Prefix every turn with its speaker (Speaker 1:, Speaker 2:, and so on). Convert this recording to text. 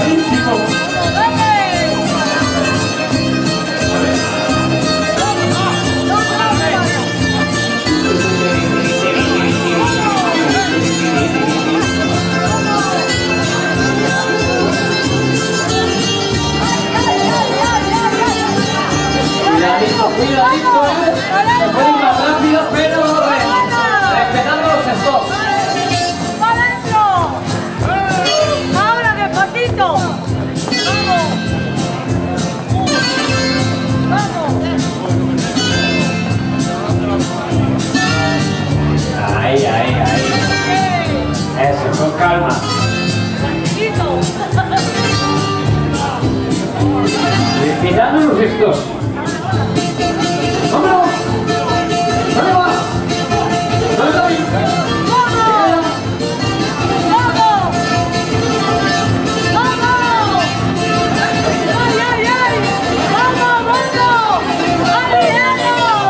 Speaker 1: Cuidadísimo. Cuidadito, se puede ir más rápido, pero respetando los stops.
Speaker 2: ¡Para adentro! ¡Ahora despacito!
Speaker 1: Ahí. Eso, con calma. Respetando los stops.